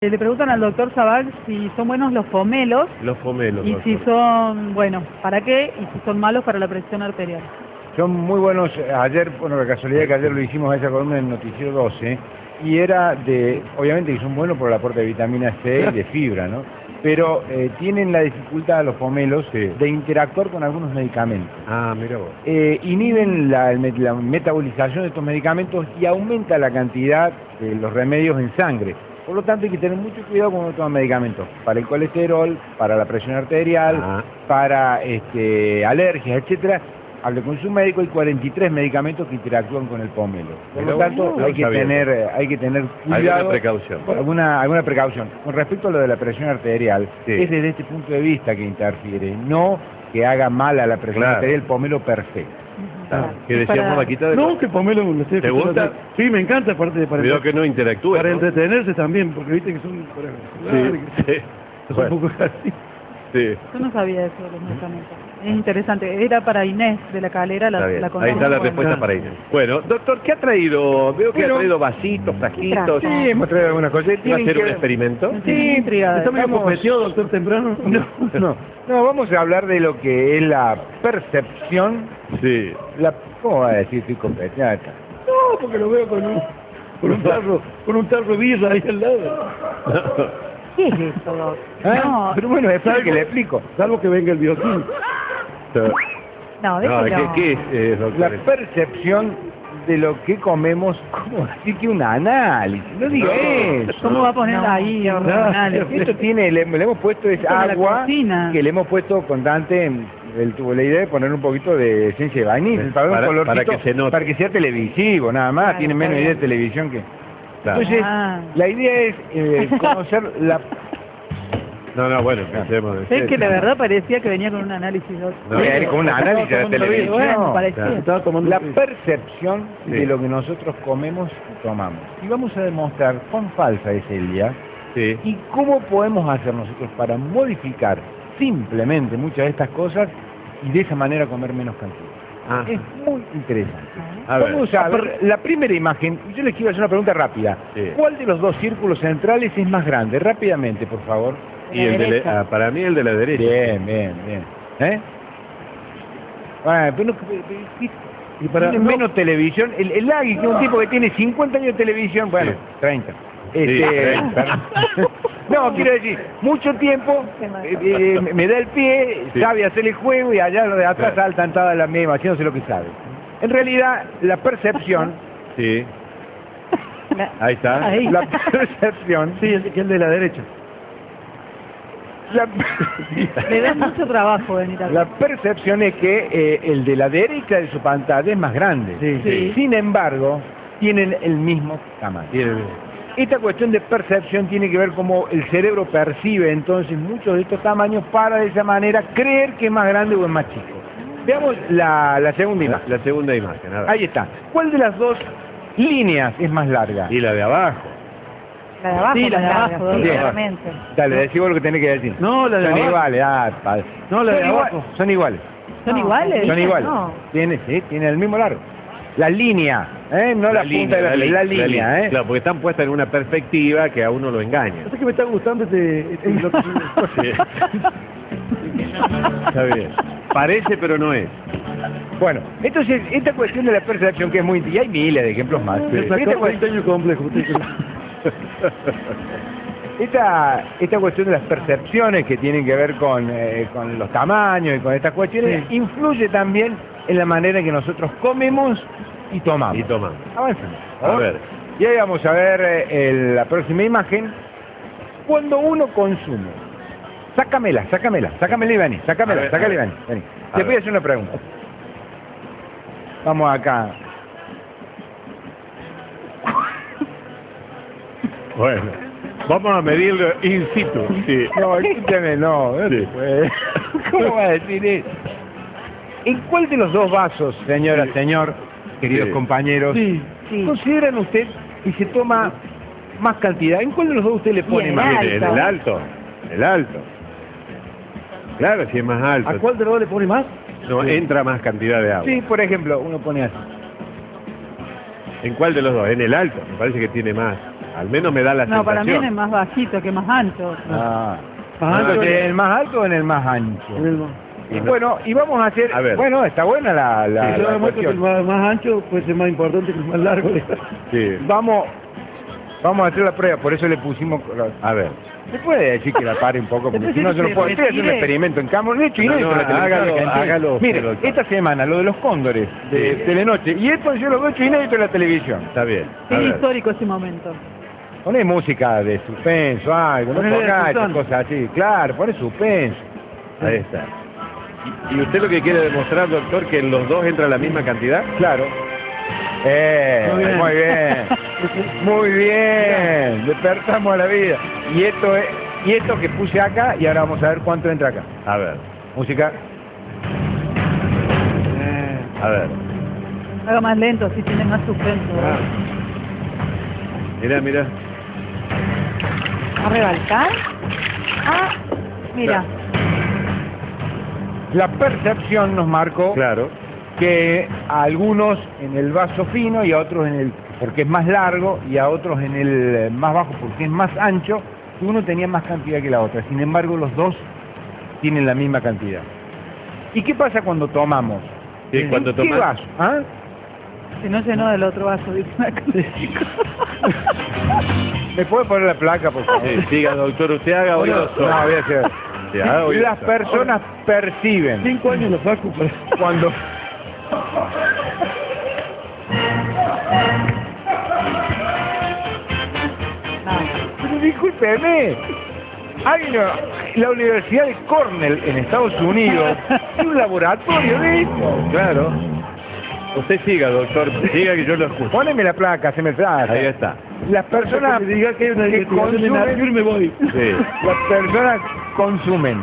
Le preguntan al doctor Sabag si son buenos los pomelos Los pomelos. y doctor. si son buenos para qué y si son malos para la presión arterial. Son muy buenos. Ayer, bueno, la casualidad que ayer lo hicimos a esa columna en Noticiero 12, y era de, obviamente que son buenos por el aporte de vitamina C y de fibra, ¿no? Pero tienen la dificultad los pomelos de interactuar con algunos medicamentos. Ah, mira vos. Inhiben la metabolización de estos medicamentos y aumenta la cantidad de los remedios en sangre. Por lo tanto, hay que tener mucho cuidado cuando uno toma medicamentos para el colesterol, para la presión arterial, para alergias, etcétera. Hable con su médico, hay 43 medicamentos que interactúan con el pomelo. Por lo tanto, hay que tener cuidado. Alguna precaución. Alguna precaución. Con respecto a lo de la presión arterial, es desde este punto de vista que interfiere, no que haga mal a la presión arterial el pomelo perfecto. ¿Qué decíamos, Vaquita? No, que pomelo lo estoy ¿Te escuchando. gusta? Sí, me encanta, aparte de para Cuidado que no interactúe. para ¿no? entretenerse también, porque viste que son Sí. es un poco así. Sí. Yo no sabía eso de los medicamentos. Es interesante. Era para Inés de la Calera, Está bien. la Ahí conozco. está la respuesta para Inés. Bueno, doctor, ¿qué ha traído? Veo que ha traído vasitos, frasquitos. Sí, hemos traído algunas cosas. ¿Va a hacer un experimento? Sí, intrigada. ¿Está medio copeteado, doctor, temprano? No, vamos a hablar de lo que es la percepción. Sí. ¿Cómo va a decir estoy completada? No, porque lo veo con un tarro de birra ahí al lado. ¿Qué es eso, doc? No, Pero bueno, es que le explico. Salvo que venga el bioquín. no, déjelo. ¿Qué es, doctor? La percepción de lo que comemos, ¿cómo decir que un análisis? No diga eso. ¿Cómo va a poner ahí un análisis? Esto tiene, le hemos puesto es Como la agua cocina. que le hemos puesto constante. Él tuvo la idea de poner un poquito de esencia de vainilla para un colorcito, para que se note. para que sea televisivo, nada más. Claro, Tiene está menos bien. idea de televisión que. Claro. Entonces, la idea es conocer la. No, bueno, pensemos. Es que la verdad parecía que venía con un análisis. No, es como un análisis de la televisión. Bueno, parecía. Estaba tomando La percepción de Sí. lo que nosotros comemos y tomamos. Y vamos a demostrar cuán falsa es ella Sí. y cómo podemos hacer nosotros para modificar simplemente muchas de estas cosas y de esa manera comer menos cantidad. Ah. Es muy interesante. A ver. Vamos a ver la primera imagen. Yo les quiero hacer una pregunta rápida. Sí. ¿Cuál de los dos círculos centrales es más grande? Rápidamente, por favor. Y el de para mí el de la derecha. Bien. Bueno, pero Y para tiene menos televisión. El Lagui, que es un tipo que tiene 50 años de televisión, bueno, Sí. 30. 30. No, quiero decir, mucho tiempo me da el pie, Sí. sabe hacer el juego y allá los de atrás Claro. saltan todas las mismas, haciéndose lo que sabe. En realidad, la percepción, Sí. Ahí está. Ahí. la percepción, Sí, el de la derecha. Le da mucho trabajo venir acá. la percepción es que el de la derecha de su pantalla es más grande. Sí. Sin embargo, tienen el mismo tamaño. Esta cuestión de percepción tiene que ver cómo el cerebro percibe entonces muchos de estos tamaños para de esa manera creer que es más grande o es más chico. Veamos la segunda imagen. La segunda imagen. A ver. Ahí está. ¿Cuál de las dos líneas es más larga? Y la de abajo. La de abajo, Sí, la de abajo, Bien. claramente. Dale, decimos lo que tenés que decir. No, la de Son abajo. iguales. No, la de Son abajo. Son iguales. ¿Son iguales? Son iguales. No. Tiene el mismo largo. La línea, no la punta de la línea, Claro, porque están puestas en una perspectiva que a uno lo engaña. No sé que me está gustando lo que- Sí. Está bien. Parece, pero no es. Bueno, entonces, esta cuestión de la percepción que es muy... Y hay miles de ejemplos más. Me Pero sacó esta, 40 años complejo. esta cuestión de las percepciones que tienen que ver con los tamaños y con estas cuestiones, influye también en la manera en que nosotros comemos y tomamos. Y toma. Avancemos. A ver. Y ahí vamos a ver la próxima imagen. Cuando uno consume... Sácamela y vení. Sácamela y vení. Te voy a hacer una pregunta. Vamos acá. Bueno, vamos a medirlo in situ. Sí. No, escúchame, no. Sí. ¿Cómo va a decir eso? ¿En cuál de los dos vasos, señora, señor, queridos Sí. compañeros, Sí. consideran usted y se toma más cantidad? ¿En cuál de los dos usted le pone en más? alto. En el alto. El alto. Claro, si es más alto. ¿A cuál de los dos le pone más? No, entra más cantidad de agua. Sí, por ejemplo, uno pone así. ¿En cuál de los dos? En el alto. Me parece que tiene más. Al menos me da la No, para mí sensación. en el más bajito que más ancho. Ah. Más alto ¿En en el más alto o en el más ancho? el más. Y bueno, y vamos a hacer... A ver. Bueno, está buena la Yo demuestro que el cuestión. más ancho puede ser más importante que el más largo. Sí. Vamos a hacer la prueba, por eso le pusimos... A ver. ¿Se puede decir que la pare un poco? Porque Después si no que se lo se puedo. Estoy haciendo un retire. experimento en cámara. De hecho, No, inédito no, en la televisión hágalo, argentina. hágalo, Mire, doctor. esta semana, lo de los cóndores de Sí. Telenoche. Y esto yo lo veo hecho inédito en la televisión. Está bien. A Es ver. histórico ese momento. Poné música de suspenso, algo, no Ponele de pongas estas Susana. cosas así. Claro, poné suspenso. Ahí está. ¿Y usted lo que quiere demostrar, doctor, que en los dos entra la misma cantidad? Claro. Muy bien. Muy bien. Muy bien. Despertamos a la vida. Y esto que puse acá, y ahora vamos a ver cuánto entra acá. A ver. Música. A ver. Haga más lento, así tiene más suspenso. Ah. Mira, mira. ¿A rebalcar? Ah, mira. La percepción nos marcó Claro. que a algunos en el vaso fino y a otros en el porque es más largo y a otros en el más bajo porque es más ancho, que uno tenía más cantidad que la otra. Sin embargo, los dos tienen la misma cantidad. ¿Y qué pasa cuando tomamos? Sí, cuando ¿Qué tomas- vaso? ¿Ah? Si no llenó del otro vaso, dice una cosa. ¿Me puede poner la placa, por favor? Sí, siga, doctor, usted haga oídos No, sordos. voy a hacer. Sí, haga oídos Las sordos. personas perciben 5 años lo saco para... cuando... Pero discúlpeme, la Universidad de Cornell en Estados Unidos tiene un laboratorio de esto. Claro. Usted siga, doctor, siga que yo lo escucho. Póneme la placa, se me trata. Ahí está. Las personas Que diga que hay una que investigación en Artur me voy. Sí. las personas consumen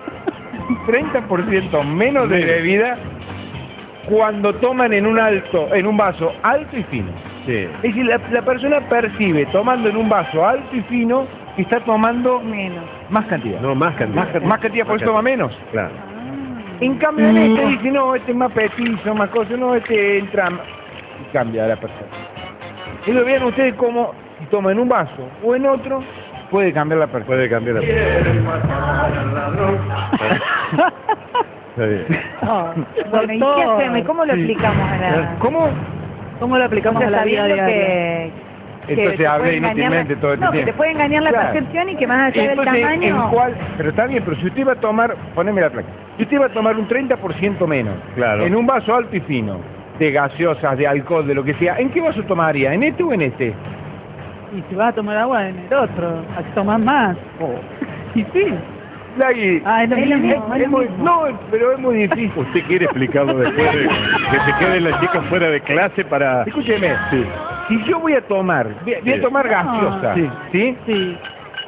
30% menos de bebida cuando toman en un vaso alto y fino. Sí. Es decir, la persona percibe tomando en un vaso alto y fino que está tomando Menos. más cantidad. No, más cantidad. Más cantidad, por eso toma menos. Claro. En cambio, en este dice, no, este es más petizo, más cosa, no, este entra... Y cambia la persona. Y lo vean ustedes como, si toma en un vaso o en otro, puede cambiar la persona. Puede cambiar la... Está bien. Bueno, ¿y qué hacemos? ¿Y cómo lo aplicamos a la...? ¿Cómo? ¿Cómo lo aplicamos a la vida sabiendo diaria? que Entonces te hablé puede engañar inútilmente la- todo este No, que tiempo. te puede engañar la Claro. percepción y que más allá del Entonces, tamaño... pero está bien, pero si usted va a tomar, poneme la placa, si usted va a tomar un 30% menos, Claro. en un vaso alto y fino, de gaseosas, de alcohol, de lo que sea, ¿en qué vaso tomaría? ¿En este o en este? Y si vas a tomar agua en el otro, tomas más. Y sí. Lagui, Ah, es lo Es lo mismo. mismo, es es lo muy- mismo. no, pero es muy difícil. ¿Usted quiere explicarlo después de que se queden las chicas fuera de clase para...? Escúcheme, Sí. si yo voy a tomar, voy a Sí. tomar gaseosa, Sí. ¿sí? Sí.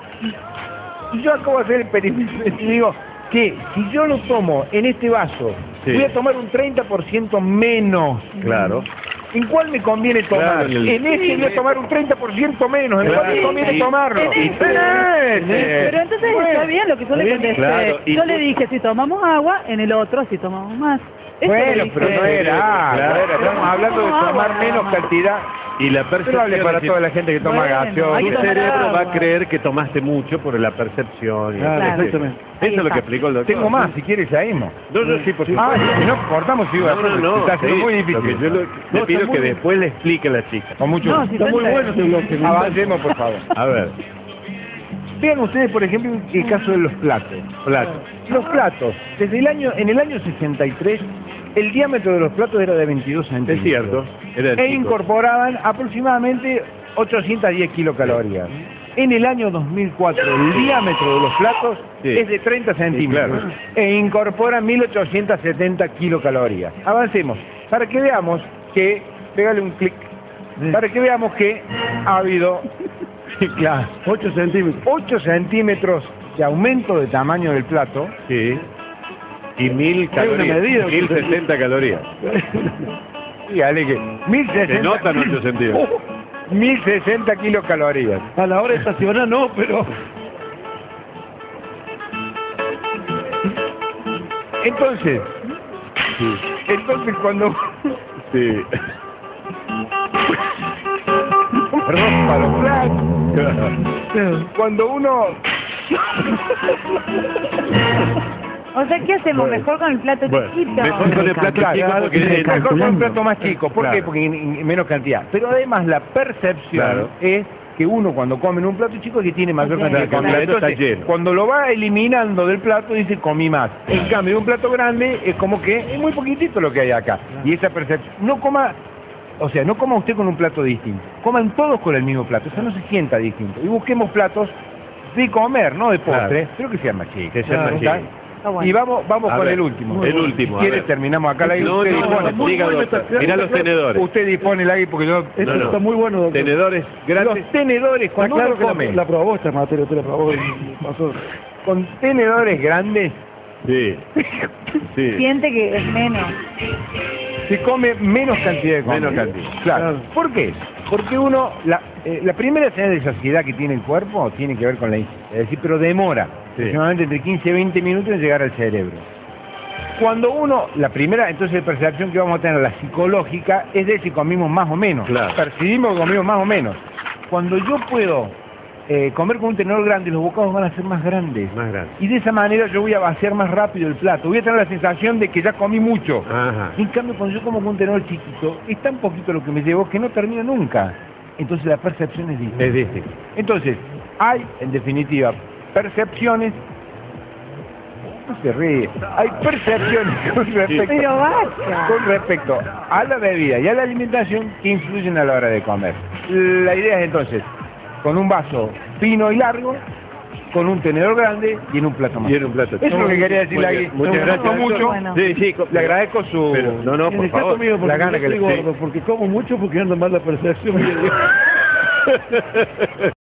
Y yo acabo de hacer el experimento y digo que si yo lo tomo en este vaso, Sí. voy a tomar un 30% menos. Claro. ¿En cuál me conviene tomar? Claro, en este voy a tomar un 30% menos. ¿En cuál me Claro, conviene y- tomarlo? en este. En este. Pero entonces Bueno, está bien lo que yo le contesté. Claro, y yo tú- le dije, si tomamos agua, en el otro, si tomamos más. Eso le Bueno, dije. pero no era. Claro. no era. Estamos hablando de tomar menos cantidad. Y la Pero percepción... hable para es decir, toda la gente que toma Bueno, gaseosa. hay Tu que tomar cerebro va a agua. creer que tomaste mucho por la percepción. y Claro, eso. exactamente. Eso Ahí es lo está. que explicó el doctor. Tengo más, si quieres, seguimos. No, no, sí, por Ah, supuesto. si no, cortamos, sigo. No, Está siendo sí, muy lo que difícil. yo le No, pido está que muy- después le explique a la chica. Con mucho No, gusto. si Está muy bueno este bloque. Avancemos, por favor. A ver, Vean ustedes, por ejemplo, el caso de los platos. Los platos, en el año 63, el diámetro de los platos era de 22 centímetros. es cierto. Era E chico. incorporaban aproximadamente 810 kilocalorías. En el año 2004, el diámetro de los platos Sí. es de 30 centímetros. claro. E incorpora 1870 kilocalorías. Avancemos, para que veamos que, pégale un clic, para que veamos que ha habido, claro, 8 centímetros. 8 centímetros de aumento de tamaño del plato. Sí. Y 1000 Hay una calorías. medida, 1060 calorías. Dígale que Se 1060, notan 8 centímetros. 1060 kilocalorías. A la hora de estacionar no, pero... Entonces, cuando Sí. Rópalo, flash. Cuando uno... O sea, ¿qué hacemos? Mejor con el plato Bueno, chiquito. mejor con el plato chico porque Mejor con un plato más chico. ¿Por qué? Claro. Porque en menos cantidad. Pero además la percepción Claro. es que uno cuando come en un plato chico es que tiene mayor Ok. cantidad de Claro, comida. el plato está Entonces, lleno. cuando lo va eliminando del plato dice comí más. En cambio, en un plato grande es como que es muy poquitito lo que hay acá. Y esa percepción, no coma usted con un plato distinto. Coman todos con el mismo plato, eso no se sienta distinto. Y busquemos platos de comer, no de postre, Claro. pero que sean más chicos. Que sean más ¿Está? chicos. Está bueno. Y vamos A con ver, el último. el último, a Si quiere, ver. terminamos acá. No, usted no, dispone. no, diga, doctor. Mirá los tenedores. Usted dispone el águila porque yo... Esto No, no. está muy bueno, doctor. Tenedores grandes. Los tenedores, cuando Está uno claro come que la probó esta materia, usted la probó y pasó. con tenedores grandes, Sí. Sí. Siente que es menos. se come menos cantidad de comida. Menos cantidad. Claro. Claro. ¿Por qué? Porque uno, la primera señal de saciedad que tiene el cuerpo tiene que ver con la ingesta, es decir, pero demora, Sí. aproximadamente entre 15 y 20 minutos en llegar al cerebro. Cuando uno, la primera entonces percepción que vamos a tener, la psicológica, es de si comimos más o menos. Claro. Percibimos que comimos más o menos. Cuando yo puedo comer con un tenedor grande, los bocados van a ser más grandes. Más grande. Y de esa manera yo voy a vaciar más rápido el plato. Voy a tener la sensación de que ya comí mucho. Ajá. En cambio, cuando yo como con un tenedor chiquito, es tan poquito lo que me llevo que no termino nunca. Entonces la percepción es distinta. Es distinto. Entonces, hay, en definitiva, percepciones... No se ríe. Hay percepciones Pero basta. con respecto a la bebida y a la alimentación que influyen a la hora de comer. La idea es entonces, con un vaso fino y largo, con un tenedor grande y en un plato más. Y en un plato. Eso es lo que quería decir Muy Lagui. bien. Muchas Me gracias. gustó mucho. Bueno. Sí, sí. Le agradezco su... Pero, no, En por el caso favor. mío, porque la gana yo que le estoy sí. gordo, porque como mucho porque anda mal la percepción.